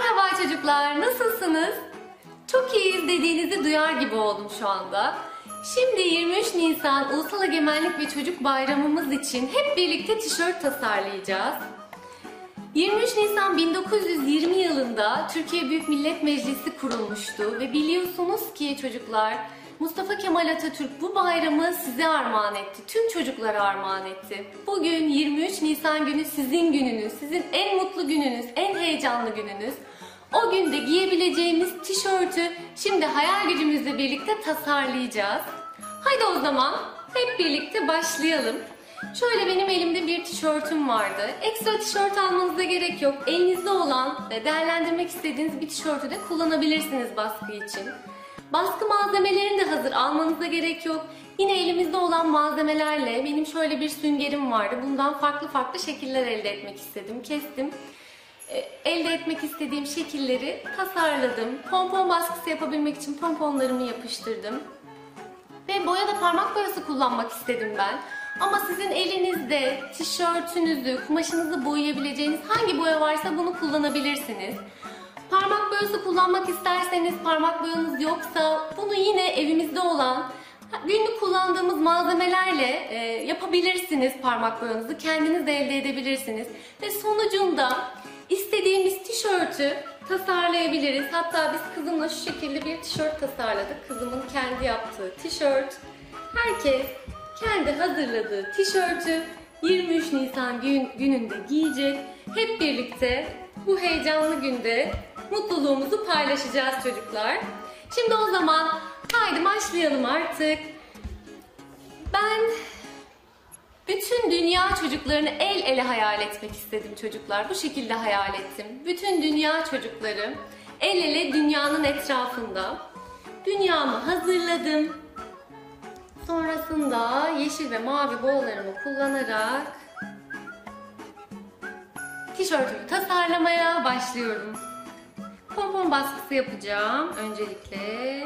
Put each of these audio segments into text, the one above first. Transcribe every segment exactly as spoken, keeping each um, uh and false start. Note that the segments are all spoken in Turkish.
Merhaba çocuklar, nasılsınız? Çok iyiyiz dediğinizi duyar gibi oldum şu anda. Şimdi yirmi üç Nisan Ulusal Egemenlik ve Çocuk Bayramımız için hep birlikte tişört tasarlayacağız. yirmi üç Nisan bin dokuz yüz yirmi yılında Türkiye Büyük Millet Meclisi kurulmuştu ve biliyorsunuz ki çocuklar, Mustafa Kemal Atatürk bu bayramı size armağan etti, tüm çocuklara armağan etti. Bugün yirmi üç Nisan günü sizin gününüz, sizin en mutlu gününüz, en heyecanlı gününüz. O günde giyebileceğimiz tişörtü şimdi hayal gücümüzle birlikte tasarlayacağız. Haydi o zaman hep birlikte başlayalım. Şöyle benim elimde bir tişörtüm vardı. Ekstra tişört almanıza gerek yok. Elinizde olan ve değerlendirmek istediğiniz bir tişörtü de kullanabilirsiniz baskı için. Baskı malzemelerini de hazır almanıza gerek yok. Yine elimizde olan malzemelerle benim şöyle bir süngerim vardı. Bundan farklı farklı şekiller elde etmek istedim. Kestim. Elde etmek istediğim şekilleri tasarladım. Pompon baskısı yapabilmek için pomponlarımı yapıştırdım. Ve boya da parmak boyası kullanmak istedim ben. Ama sizin elinizde tişörtünüzü, kumaşınızı boyayabileceğiniz hangi boya varsa bunu kullanabilirsiniz. Parmak boyası kullanmak isterseniz, parmak boyanız yoksa bunu yine evimizde olan günlük kullandığımız malzemelerle e, yapabilirsiniz parmak boyanızı. Kendiniz de elde edebilirsiniz. Ve sonucunda istediğimiz tişörtü tasarlayabiliriz. Hatta biz kızımla şu şekilde bir tişört tasarladık. Kızımın kendi yaptığı tişört. Herkes kendi hazırladığı tişörtü yirmi üç Nisan gün, gününde giyecek. Hep birlikte bu heyecanlı günde mutluluğumuzu paylaşacağız çocuklar. Şimdi o zaman haydi başlayalım artık. Ben bütün dünya çocuklarını el ele hayal etmek istedim çocuklar. Bu şekilde hayal ettim. Bütün dünya çocukları el ele dünyanın etrafında. Dünyamı hazırladım. Sonrasında yeşil ve mavi boyalarımı kullanarak tişörtümü tasarlamaya başlıyorum. Pompon baskısı yapacağım öncelikle.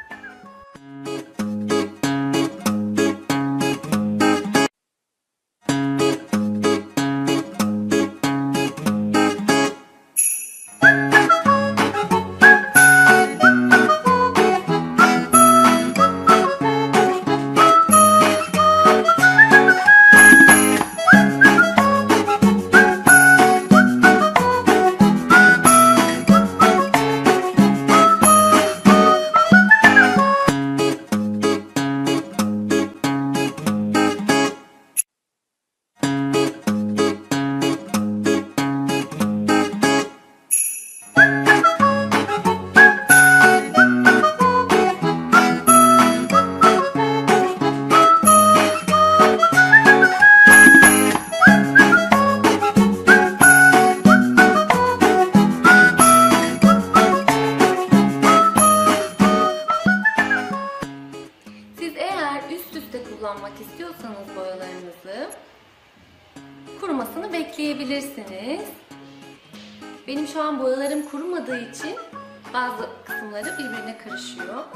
Kullanmak istiyorsanız boyalarınızı kurumasını bekleyebilirsiniz. Benim şu an boyalarım kurumadığı için bazı kısımları birbirine karışıyor.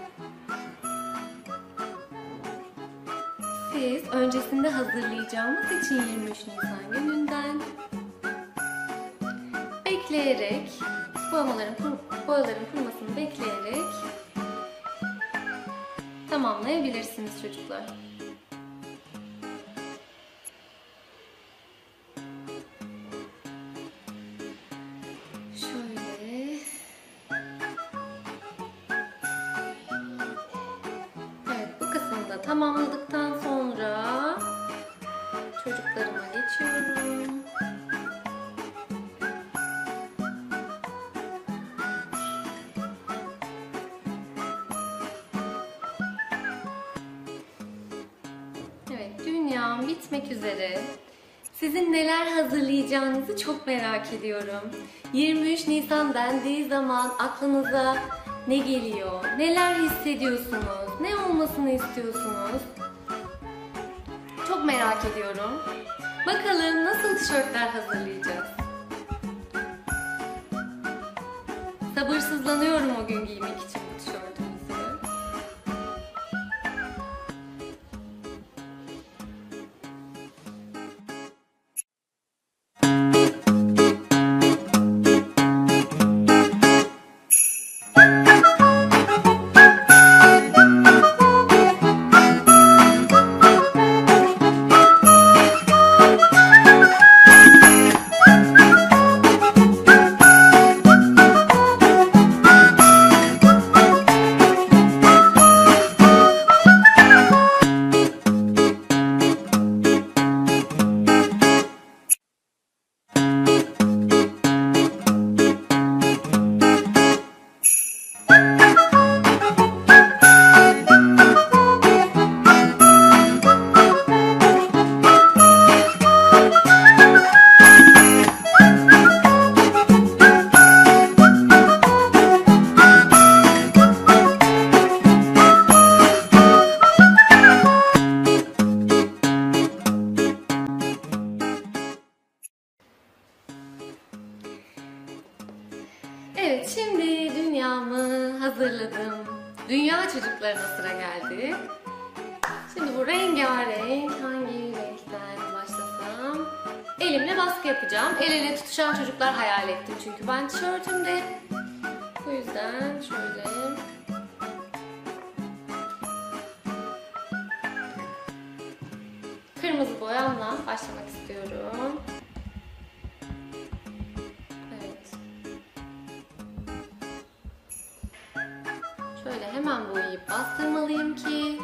Siz öncesinde hazırlayacağımız için yirmi üç Nisan gününden bekleyerek boyaların, boyaların kurumasını bekleyerek tamamlayabilirsiniz çocuklar. Şöyle. Evet, bu kısmını da tamamladıktan sonra çocuklarıma geçiyorum. Dünyam bitmek üzere. Sizin neler hazırlayacağınızı çok merak ediyorum. yirmi üç Nisan dendiği zaman aklınıza ne geliyor? Neler hissediyorsunuz? Ne olmasını istiyorsunuz? Çok merak ediyorum. Bakalım nasıl tişörtler hazırlayacağız? Sabırsızlanıyorum o gün giymek için bu tişörtümüzü. dünya çocuklarına sıra geldi. Şimdi bu rengarenk hangi renkten başlasam? Elimle baskı yapacağım. El ele tutuşan çocuklar hayal ettim çünkü ben tişörtümde. Bu yüzden şöyle kırmızı boyamla başlamak istiyorum. Evet. Şöyle hemen boyayıp bastırmalıyım ki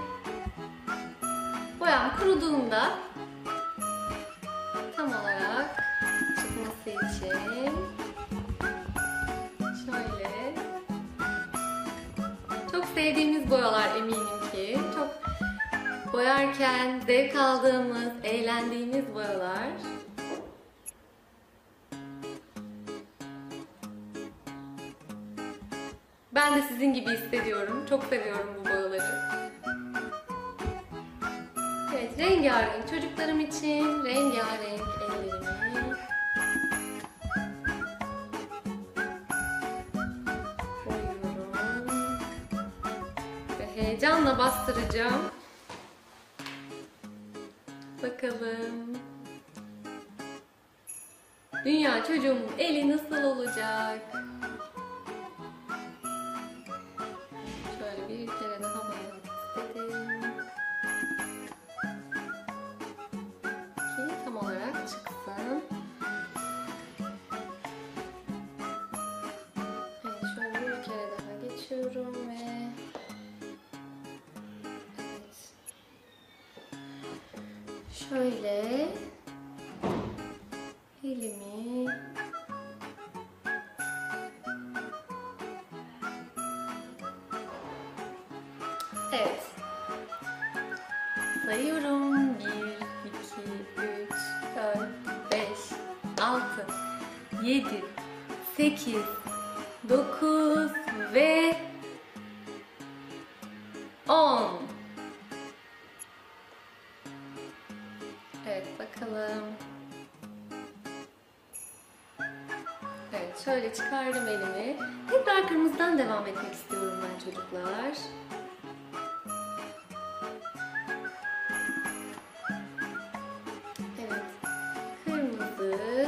boyam kuruduğunda tam olarak çıkması için şöyle çok sevdiğimiz boyalar eminim ki çok boyarken zevk aldığımız, eğlendiğimiz boyalar. Ben de sizin gibi hissediyorum. Çok seviyorum bu boyaları. Evet, rengarenk çocuklarım için rengarenk ellerimi boyuyorum. Ve heyecanla bastıracağım. Bakalım. Dünya çocuğumun eli nasıl olacak? Şöyle bir kere daha boyamak istedim. Ki tam olarak çıksın. Evet, şöyle bir kere daha geçiyorum ve şöyle elimi evet sayıyorum. bir, iki, üç, dört, beş, altı, yedi, sekiz, dokuz ve on. Evet, bakalım. Evet, şöyle çıkardım elimi. Tekrar kırmızıdan devam etmek istiyorum ben çocuklar. Evet, kırmızı.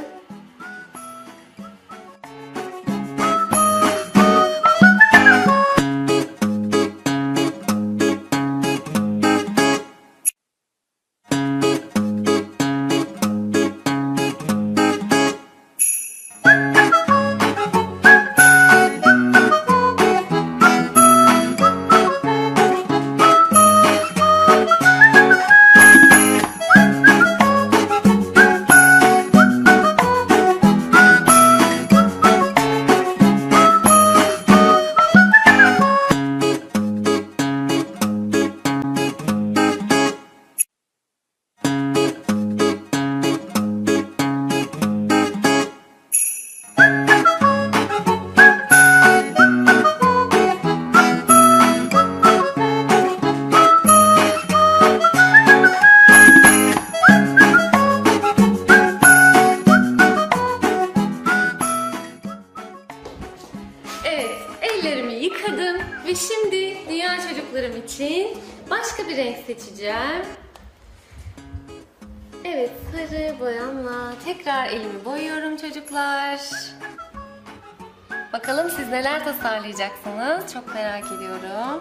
Yıkadım ve şimdi dünya çocuklarım için başka bir renk seçeceğim. Evet, sarı boyamla tekrar elimi boyuyorum çocuklar. Bakalım siz neler tasarlayacaksınız? Çok merak ediyorum.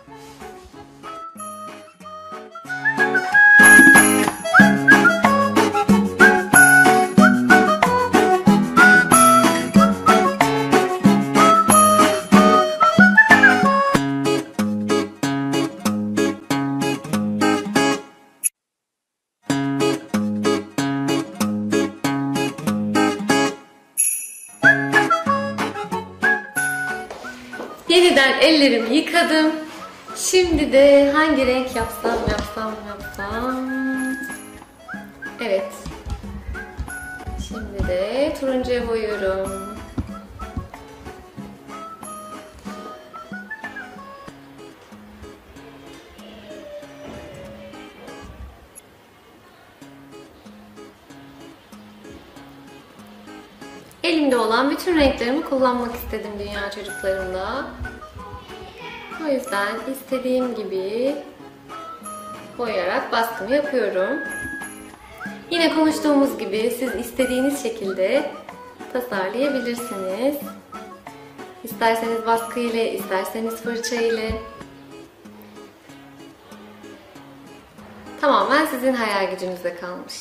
Yeniden ellerimi yıkadım. Şimdi de hangi renk yapsam yapsam yapsam. Evet. Şimdi de turuncuya boyuyorum. Elimde olan bütün renklerimi kullanmak istedim dünya çocuklarımda. O yüzden istediğim gibi boyayarak baskımı yapıyorum. Yine konuştuğumuz gibi siz istediğiniz şekilde tasarlayabilirsiniz. İsterseniz baskı ile, isterseniz fırça ile. Tamamen sizin hayal gücünüze kalmış.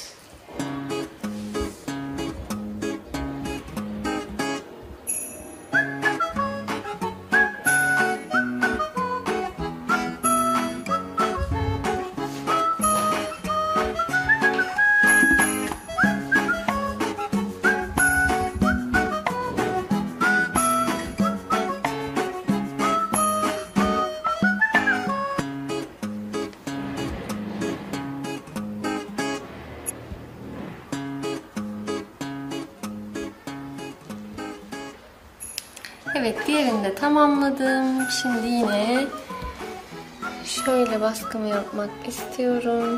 Evet, diğerini de tamamladım. Şimdi yine şöyle baskımı yapmak istiyorum.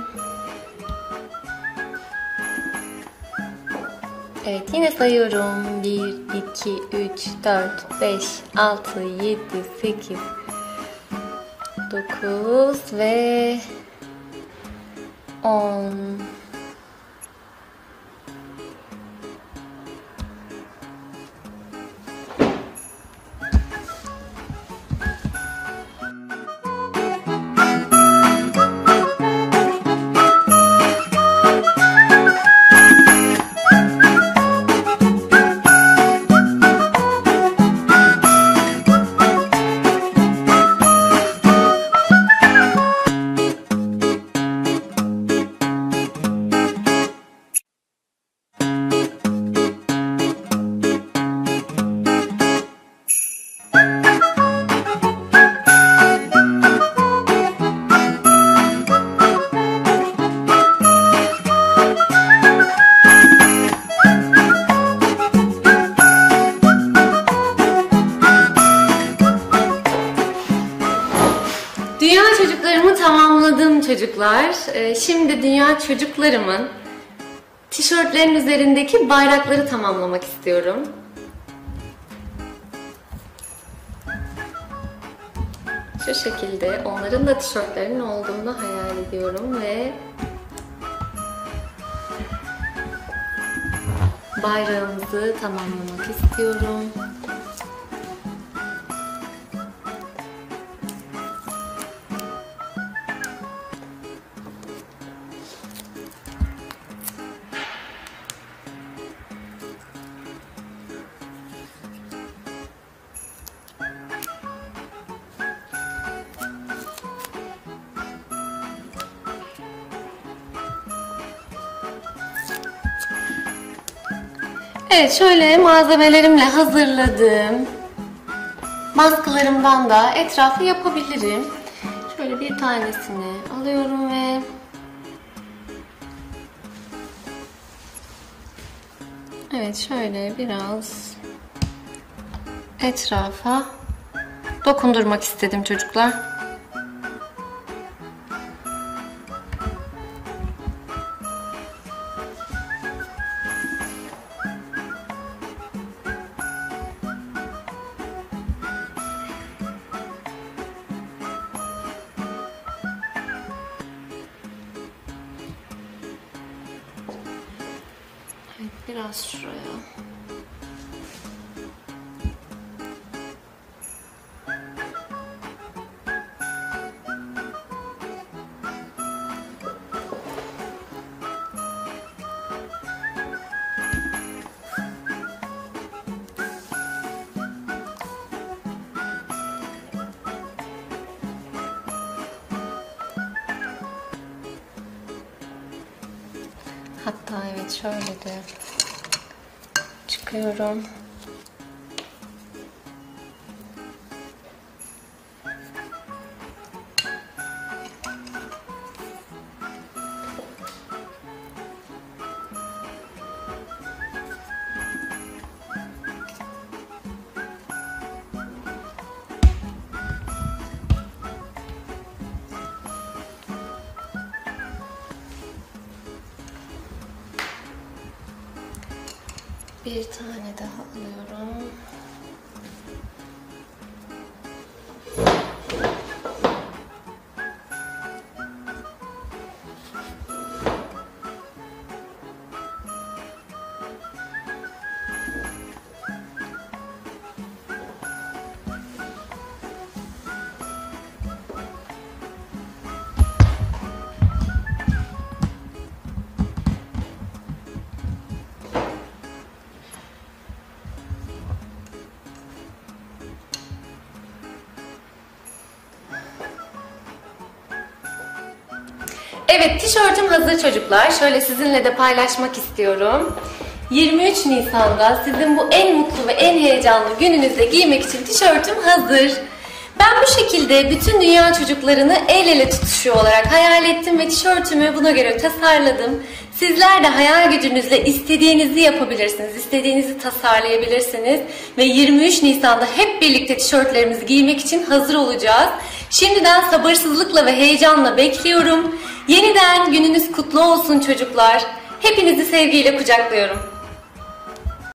Evet, yine sayıyorum. bir, iki, üç, dört, beş, altı, yedi, sekiz, dokuz ve on. Dünya çocuklarımı tamamladım çocuklar. Şimdi dünya çocuklarımın tişörtlerin üzerindeki bayrakları tamamlamak istiyorum. Şu şekilde onların da tişörtlerinin olduğunu hayal ediyorum ve bayrağımızı tamamlamak istiyorum. Evet, şöyle malzemelerimle hazırladığım baskılarımdan da etrafı yapabilirim. Şöyle bir tanesini alıyorum ve evet, şöyle biraz etrafa dokundurmak istedim çocuklar. Evet, biraz şuraya. Hatta evet, şöyle de çıkıyorum. Bir tane daha alıyorum. Evet, tişörtüm hazır çocuklar. Şöyle sizinle de paylaşmak istiyorum. yirmi üç Nisan'da sizin bu en mutlu ve en heyecanlı gününüzde giymek için tişörtüm hazır. Ben bu şekilde bütün dünya çocuklarını el ele tutuşuyor olarak hayal ettim ve tişörtümü buna göre tasarladım. Sizler de hayal gücünüzle istediğinizi yapabilirsiniz, istediğinizi tasarlayabilirsiniz ve yirmi üç Nisan'da hep birlikte tişörtlerimizi giymek için hazır olacağız. Şimdiden sabırsızlıkla ve heyecanla bekliyorum. Yeniden gününüz kutlu olsun çocuklar. Hepinizi sevgiyle kucaklıyorum.